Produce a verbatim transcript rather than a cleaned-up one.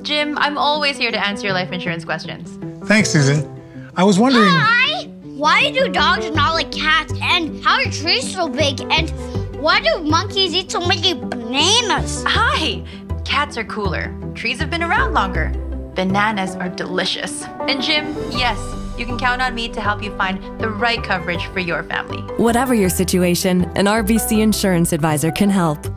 Jim, I'm always here to answer your life insurance questions. Thanks, Susan. I was wondering... Hi! Why do dogs not like cats? And how are trees so big? And why do monkeys eat so many bananas? Hi! Cats are cooler. Trees have been around longer. Bananas are delicious. And Jim, yes, you can count on me to help you find the right coverage for your family. Whatever your situation, an R B C Insurance advisor can help.